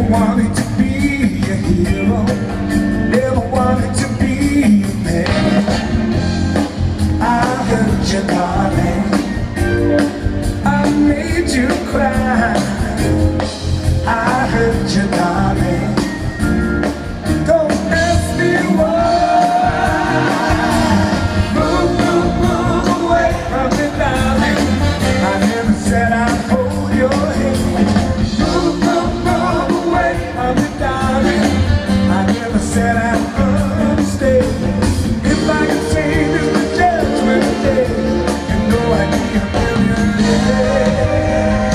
wanted to be a hero, never wanted to be a man. I hurt you, darling, I made you cry. I hurt you, darling, don't ask me why. Move away from me, darling, I never said I'd hold your hand. Move away from me, darling, I never said I'd understand. If I could say this was judgment day, you know I'd be a millionaire.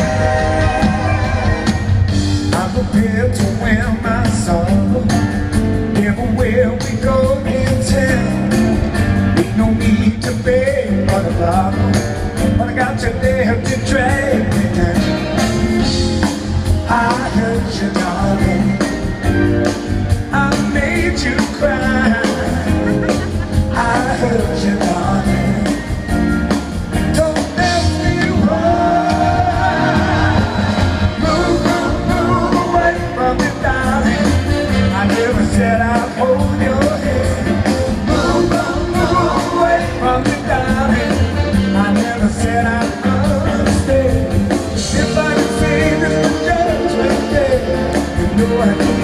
I'm prepared to wear my sorrow everywhere we go in town. Ain't no need to beg or to borrow, but I got you there to drag me down. I hurt you, darling, I made you cry. I hurt you, darling, don't ask me why. Move away from me, darling, I never said I'd hold your hand. Move away from me, darling, I never said I'd understand. If I could say this was judgment day, you know I